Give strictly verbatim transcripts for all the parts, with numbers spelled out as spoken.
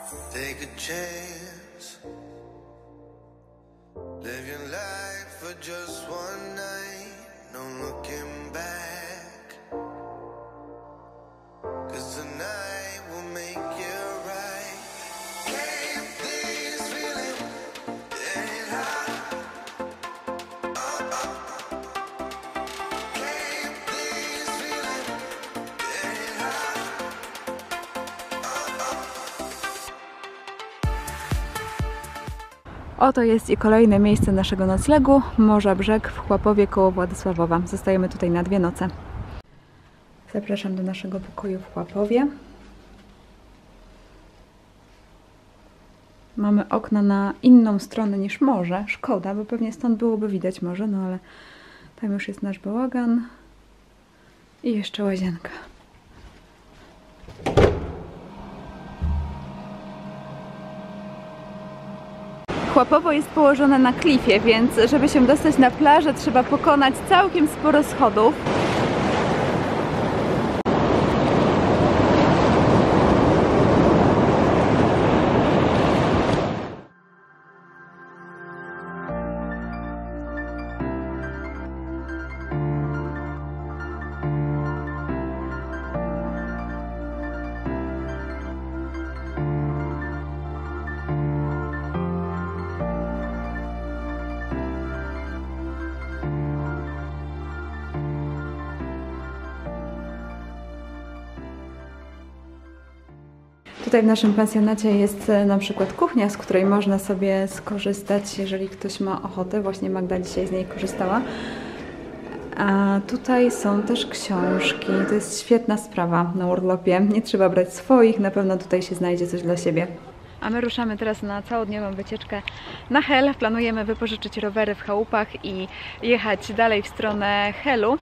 Take a chance. Live your life for just one night. No looking back. 'Cause tonight will make you right. Keep this feeling, getting hot. Oh, oh. Keep this feeling, getting hot. Oh, oh. Oto jest i kolejne miejsce naszego noclegu, Morza Brzeg w Chłapowie koło Władysławowa. Zostajemy tutaj na dwie noce. Zapraszam do naszego pokoju w Chłapowie. Mamy okna na inną stronę niż morze. Szkoda, bo pewnie stąd byłoby widać morze, no ale tam już jest nasz bałagan. I jeszcze łazienka. Chłapowo jest położone na klifie, więc żeby się dostać na plażę, trzeba pokonać całkiem sporo schodów. Tutaj w naszym pensjonacie jest na przykład kuchnia, z której można sobie skorzystać, jeżeli ktoś ma ochotę. Właśnie Magda dzisiaj z niej korzystała. A tutaj są też książki. To jest świetna sprawa na urlopie. Nie trzeba brać swoich, na pewno tutaj się znajdzie coś dla siebie. A my ruszamy teraz na całodniową wycieczkę na Hel. Planujemy wypożyczyć rowery w chałupach i jechać dalej w stronę Helu.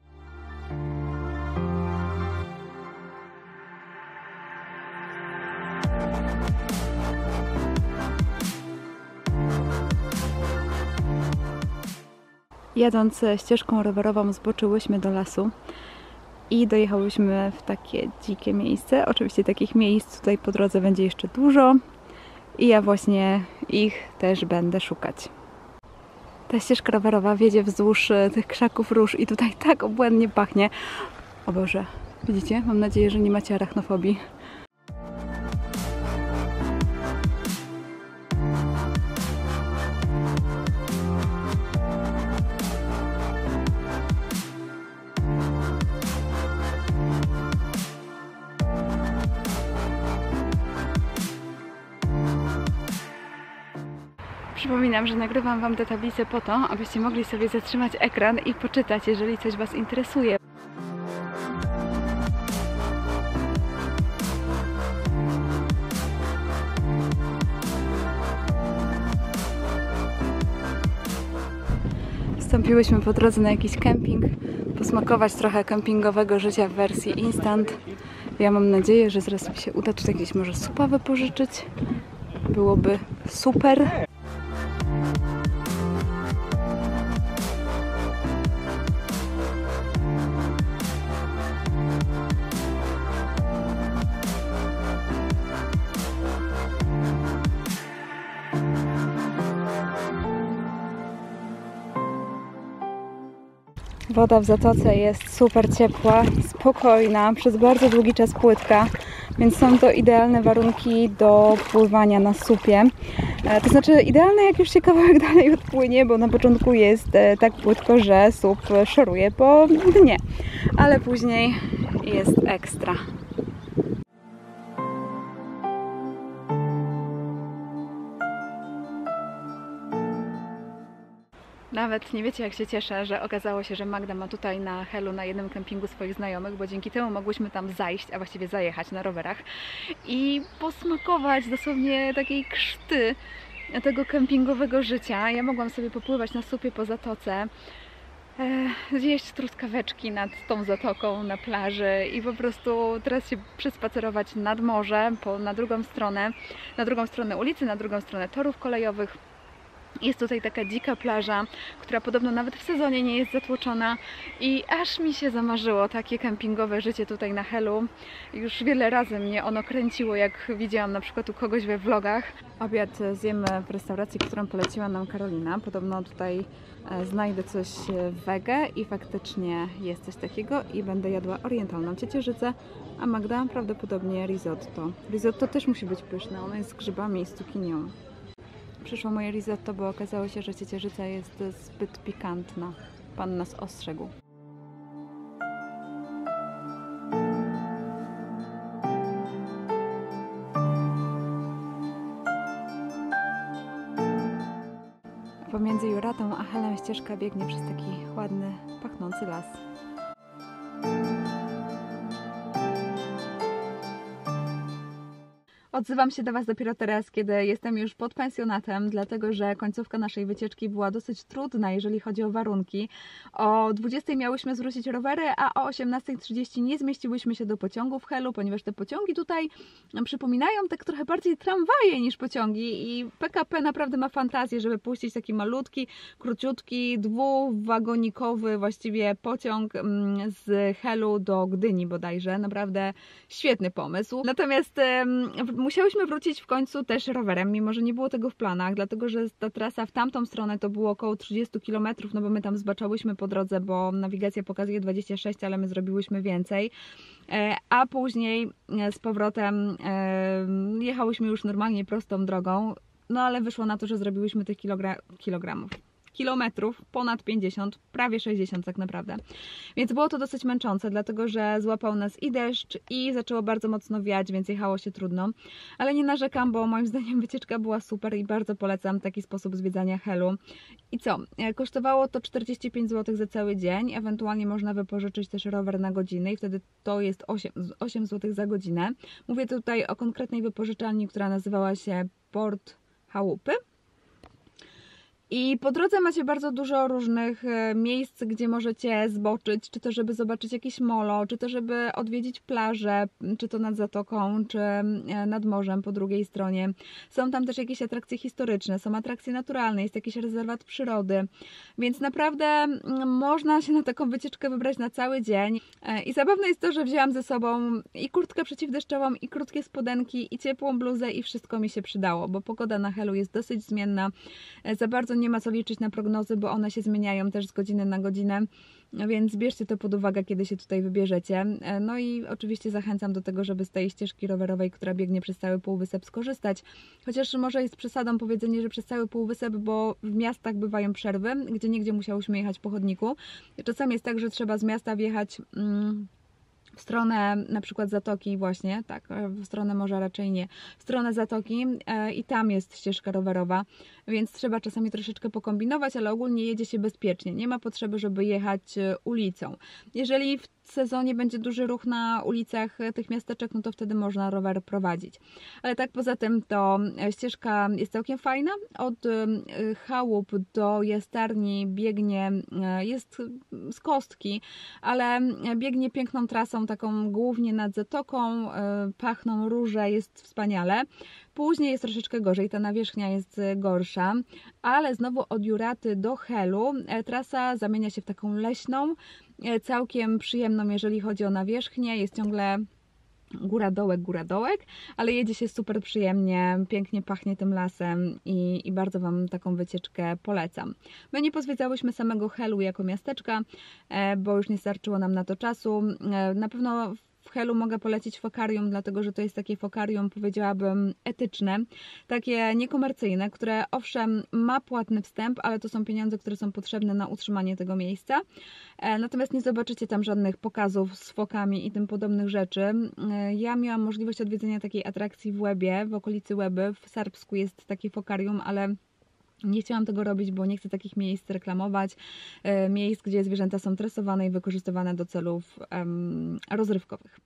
Jadąc ścieżką rowerową zboczyłyśmy do lasu i dojechałyśmy w takie dzikie miejsce. Oczywiście takich miejsc tutaj po drodze będzie jeszcze dużo i ja właśnie ich też będę szukać. Ta ścieżka rowerowa wiedzie wzdłuż tych krzaków róż i tutaj tak obłędnie pachnie. O Boże, widzicie? Mam nadzieję, że nie macie arachnofobii. Przypominam, że nagrywam Wam tę tablicę po to, abyście mogli sobie zatrzymać ekran i poczytać, jeżeli coś Was interesuje. Wstąpiłyśmy po drodze na jakiś kemping, posmakować trochę kempingowego życia w wersji instant. Ja mam nadzieję, że zaraz mi się uda tutaj gdzieś może supa wypożyczyć. Byłoby super. Woda w zatoce jest super ciepła, spokojna, przez bardzo długi czas płytka, więc są to idealne warunki do pływania na supie. To znaczy idealne, jak już się kawałek dalej odpłynie, bo na początku jest tak płytko, że sup szoruje po dnie, ale później jest ekstra. Nawet nie wiecie, jak się cieszę, że okazało się, że Magda ma tutaj na Helu na jednym kempingu swoich znajomych, bo dzięki temu mogłyśmy tam zajść, a właściwie zajechać na rowerach i posmakować dosłownie takiej krzty tego kempingowego życia. Ja mogłam sobie popływać na supie po zatoce, e, zjeść truskaweczki nad tą zatoką na plaży i po prostu teraz się przespacerować nad morze, po, na drugą stronę, na drugą stronę ulicy, na drugą stronę torów kolejowych. Jest tutaj taka dzika plaża, która podobno nawet w sezonie nie jest zatłoczona i aż mi się zamarzyło takie kempingowe życie tutaj na Helu. Już wiele razy mnie ono kręciło, jak widziałam na przykład u kogoś we vlogach. Obiad zjemy w restauracji, którą poleciła nam Karolina. Podobno tutaj znajdę coś wege i faktycznie jest coś takiego i będę jadła orientalną ciecierzycę, a Magda prawdopodobnie risotto. Risotto też musi być pyszne, ono jest z grzybami i z cukinią. Przyszło moje risotto, bo okazało się, że ciecierzyca jest zbyt pikantna. Pan nas ostrzegł. Pomiędzy Juratą a Helem ścieżka biegnie przez taki ładny, pachnący las. Odzywam się do Was dopiero teraz, kiedy jestem już pod pensjonatem, dlatego że końcówka naszej wycieczki była dosyć trudna, jeżeli chodzi o warunki. O dwudziestej miałyśmy zwrócić rowery, a o osiemnastej trzydzieści nie zmieściłyśmy się do pociągu w Helu, ponieważ te pociągi tutaj przypominają tak trochę bardziej tramwaje niż pociągi i P K P naprawdę ma fantazję, żeby puścić taki malutki, króciutki, dwuwagonikowy właściwie pociąg z Helu do Gdyni bodajże. Naprawdę świetny pomysł. Natomiast musiałyśmy wrócić w końcu też rowerem, mimo że nie było tego w planach, dlatego że ta trasa w tamtą stronę to było około trzydzieści kilometrów, no bo my tam zbaczałyśmy po drodze, bo nawigacja pokazuje dwadzieścia sześć, ale my zrobiłyśmy więcej. A później z powrotem jechałyśmy już normalnie prostą drogą, no ale wyszło na to, że zrobiłyśmy tych kilogra kilogramów. kilometrów, ponad pięćdziesiąt, prawie sześćdziesiąt tak naprawdę. Więc było to dosyć męczące, dlatego że złapał nas i deszcz i zaczęło bardzo mocno wiać, więc jechało się trudno. Ale nie narzekam, bo moim zdaniem wycieczka była super i bardzo polecam taki sposób zwiedzania Helu. I co? Kosztowało to czterdzieści pięć złotych za cały dzień, ewentualnie można wypożyczyć też rower na godzinę i wtedy to jest osiem złotych za godzinę. Mówię tutaj o konkretnej wypożyczalni, która nazywała się Port Chałupy. I po drodze macie bardzo dużo różnych miejsc, gdzie możecie zboczyć, czy to żeby zobaczyć jakieś molo, czy to żeby odwiedzić plażę, czy to nad zatoką, czy nad morzem po drugiej stronie. Są tam też jakieś atrakcje historyczne, są atrakcje naturalne, jest jakiś rezerwat przyrody, więc naprawdę można się na taką wycieczkę wybrać na cały dzień. I zabawne jest to, że wzięłam ze sobą i kurtkę przeciwdeszczową, i krótkie spodenki, i ciepłą bluzę i wszystko mi się przydało, bo pogoda na Helu jest dosyć zmienna, za bardzo nie ma co liczyć na prognozy, bo one się zmieniają też z godziny na godzinę, więc bierzcie to pod uwagę, kiedy się tutaj wybierzecie. No i oczywiście zachęcam do tego, żeby z tej ścieżki rowerowej, która biegnie przez cały półwysep, skorzystać. Chociaż może jest przesadą powiedzenie, że przez cały półwysep, bo w miastach bywają przerwy, gdzie niegdzie musiałyśmy jechać po chodniku. Czasami jest tak, że trzeba z miasta wjechać mm, w stronę na przykład Zatoki właśnie, tak, w stronę morza raczej nie, w stronę Zatoki e, i tam jest ścieżka rowerowa, więc trzeba czasami troszeczkę pokombinować, ale ogólnie jedzie się bezpiecznie, nie ma potrzeby, żeby jechać ulicą. Jeżeli w sezonie będzie duży ruch na ulicach tych miasteczek, no to wtedy można rower prowadzić. Ale tak poza tym to ścieżka jest całkiem fajna. Od chałup do Jastarni biegnie, jest z kostki, ale biegnie piękną trasą, taką głównie nad zatoką, pachną róże, jest wspaniale. Później jest troszeczkę gorzej, ta nawierzchnia jest gorsza, ale znowu od Juraty do Helu trasa zamienia się w taką leśną, całkiem przyjemną, jeżeli chodzi o nawierzchnię, jest ciągle góra dołek, góra dołek, ale jedzie się super przyjemnie, pięknie pachnie tym lasem i, i bardzo Wam taką wycieczkę polecam. My nie pozwiedzałyśmy samego Helu jako miasteczka, bo już nie starczyło nam na to czasu. Na pewno w Helu mogę polecić fokarium, dlatego że to jest takie fokarium, powiedziałabym, etyczne, takie niekomercyjne, które owszem ma płatny wstęp, ale to są pieniądze, które są potrzebne na utrzymanie tego miejsca. Natomiast nie zobaczycie tam żadnych pokazów z fokami i tym podobnych rzeczy. Ja miałam możliwość odwiedzenia takiej atrakcji w Łebie, w okolicy Łeby, w Serbsku jest takie fokarium, ale nie chciałam tego robić, bo nie chcę takich miejsc reklamować, miejsc, gdzie zwierzęta są tresowane i wykorzystywane do celów um, rozrywkowych.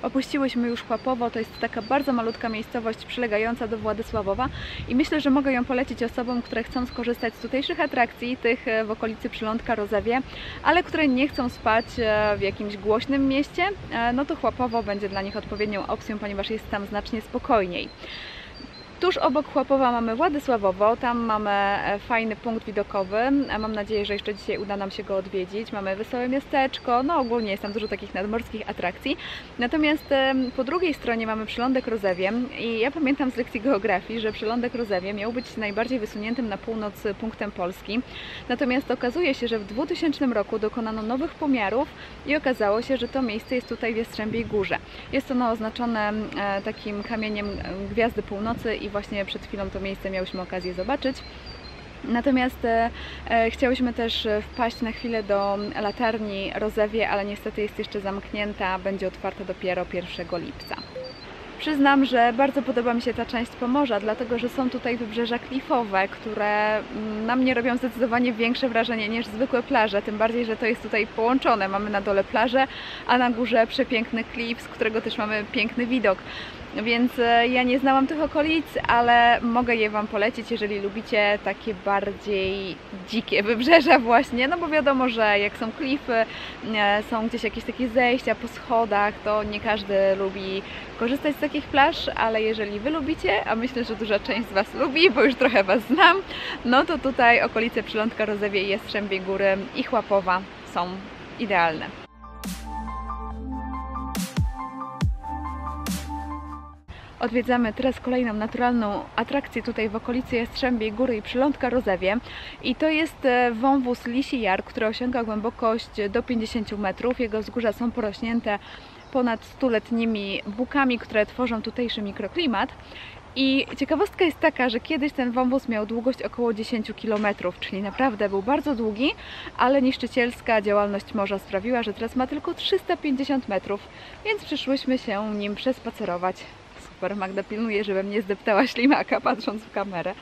Opuściłyśmy już Chłapowo, to jest taka bardzo malutka miejscowość przylegająca do Władysławowa i myślę, że mogę ją polecić osobom, które chcą skorzystać z tutejszych atrakcji, tych w okolicy Przylądka Rozewie, ale które nie chcą spać w jakimś głośnym mieście, no to Chłapowo będzie dla nich odpowiednią opcją, ponieważ jest tam znacznie spokojniej. Tuż obok Chłapowa mamy Władysławowo, tam mamy fajny punkt widokowy, mam nadzieję, że jeszcze dzisiaj uda nam się go odwiedzić. Mamy wesołe miasteczko, no ogólnie jest tam dużo takich nadmorskich atrakcji. Natomiast po drugiej stronie mamy Przylądek Rozewie i ja pamiętam z lekcji geografii, że Przylądek Rozewie miał być najbardziej wysuniętym na północ punktem Polski. Natomiast okazuje się, że w dwutysięcznym roku dokonano nowych pomiarów i okazało się, że to miejsce jest tutaj w Jastrzębiej Górze. Jest ono oznaczone takim kamieniem Gwiazdy Północy i właśnie przed chwilą to miejsce miałyśmy okazję zobaczyć. Natomiast e, e, chciałyśmy też wpaść na chwilę do latarni Rozewie, ale niestety jest jeszcze zamknięta, będzie otwarta dopiero pierwszego lipca. Przyznam, że bardzo podoba mi się ta część Pomorza, dlatego że są tutaj wybrzeża klifowe, które na mnie robią zdecydowanie większe wrażenie niż zwykłe plaże, tym bardziej, że to jest tutaj połączone. Mamy na dole plażę, a na górze przepiękny klif, z którego też mamy piękny widok. Więc ja nie znałam tych okolic, ale mogę je Wam polecić, jeżeli lubicie takie bardziej dzikie wybrzeża właśnie, no bo wiadomo, że jak są klify, są gdzieś jakieś takie zejścia po schodach, to nie każdy lubi korzystać z takich plaż, ale jeżeli Wy lubicie, a myślę, że duża część z Was lubi, bo już trochę Was znam, no to tutaj okolice Przylądka Rozewie i Jastrzębiej Góry i Chłapowa są idealne. Odwiedzamy teraz kolejną naturalną atrakcję tutaj w okolicy Jastrzębiej Góry i Przylądka Rozewie i to jest wąwóz Lisi Jar, który osiąga głębokość do pięćdziesięciu metrów. Jego wzgórza są porośnięte ponad stuletnimi bukami, które tworzą tutejszy mikroklimat. I ciekawostka jest taka, że kiedyś ten wąwóz miał długość około dziesięciu kilometrów, czyli naprawdę był bardzo długi, ale niszczycielska działalność morza sprawiła, że teraz ma tylko trzysta pięćdziesiąt metrów, więc przyszłyśmy się nim przespacerować. Super, Magda pilnuje, żebym nie zdeptała ślimaka, patrząc w kamerę.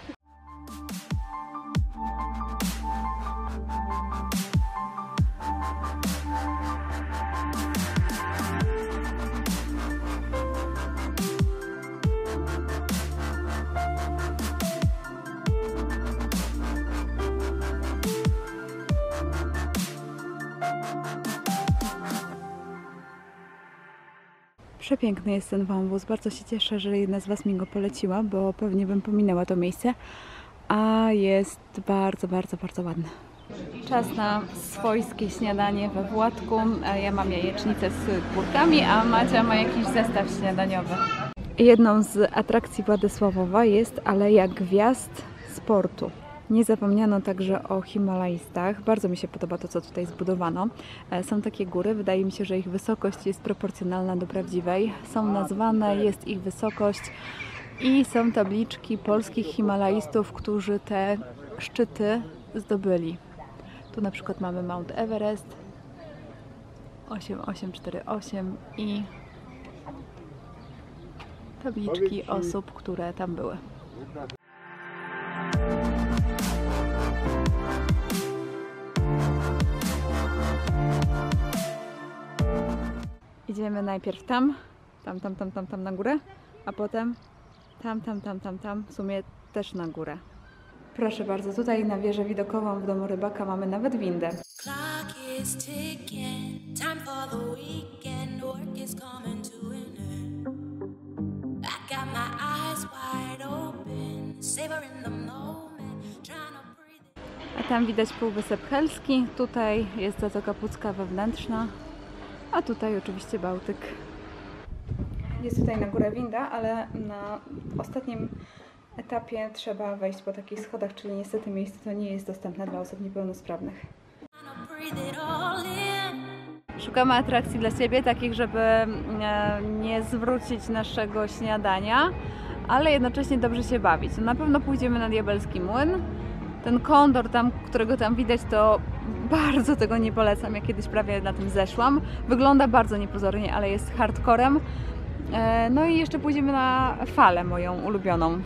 Przepiękny jest ten wąwóz, bardzo się cieszę, że jedna z Was mi go poleciła, bo pewnie bym pominęła to miejsce, a jest bardzo, bardzo, bardzo ładny. Czas na swojskie śniadanie we Władku. Ja mam jajecznicę z górkami, a Madzia ma jakiś zestaw śniadaniowy. Jedną z atrakcji Władysławowa jest Aleja Gwiazd Sportu. Nie zapomniano także o Himalajstach. Bardzo mi się podoba to, co tutaj zbudowano. Są takie góry, wydaje mi się, że ich wysokość jest proporcjonalna do prawdziwej. Są nazwane, jest ich wysokość i są tabliczki polskich Himalajstów, którzy te szczyty zdobyli. Tu na przykład mamy Mount Everest osiem osiem cztery osiem i tabliczki osób, które tam były. Idziemy najpierw tam, tam, tam, tam, tam, tam na górę, a potem tam, tam, tam, tam, tam, w sumie też na górę. Proszę bardzo, tutaj na wieżę widokową w domu Rybaka mamy nawet windę. A tam widać Półwysep Helski, tutaj jest Zatoka Pucka wewnętrzna, a tutaj oczywiście Bałtyk. Jest tutaj na górę winda, ale na ostatnim etapie trzeba wejść po takich schodach, czyli niestety miejsce to nie jest dostępne dla osób niepełnosprawnych. Szukamy atrakcji dla siebie, takich, żeby nie zwrócić naszego śniadania, ale jednocześnie dobrze się bawić. Na pewno pójdziemy na Diabelski Młyn. Ten kondor tam, którego tam widać, to bardzo tego nie polecam. Ja kiedyś prawie na tym zeszłam. Wygląda bardzo niepozornie, ale jest hardcorem. No i jeszcze pójdziemy na falę moją ulubioną.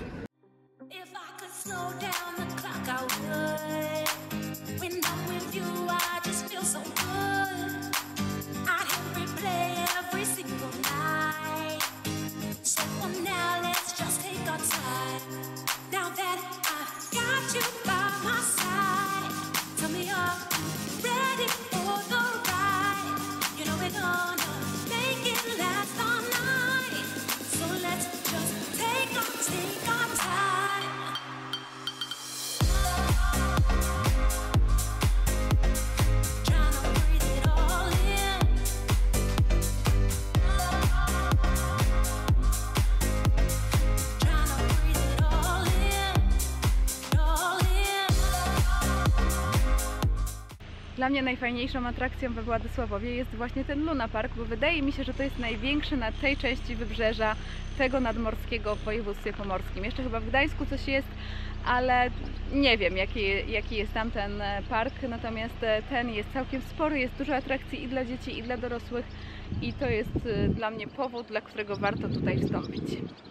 Dla mnie najfajniejszą atrakcją we Władysławowie jest właśnie ten Luna Park, bo wydaje mi się, że to jest największy na tej części wybrzeża tego nadmorskiego w województwie pomorskim. Jeszcze chyba w Gdańsku coś jest, ale nie wiem jaki, jaki jest tam ten park, natomiast ten jest całkiem spory, jest dużo atrakcji i dla dzieci, i dla dorosłych i to jest dla mnie powód, dla którego warto tutaj wstąpić.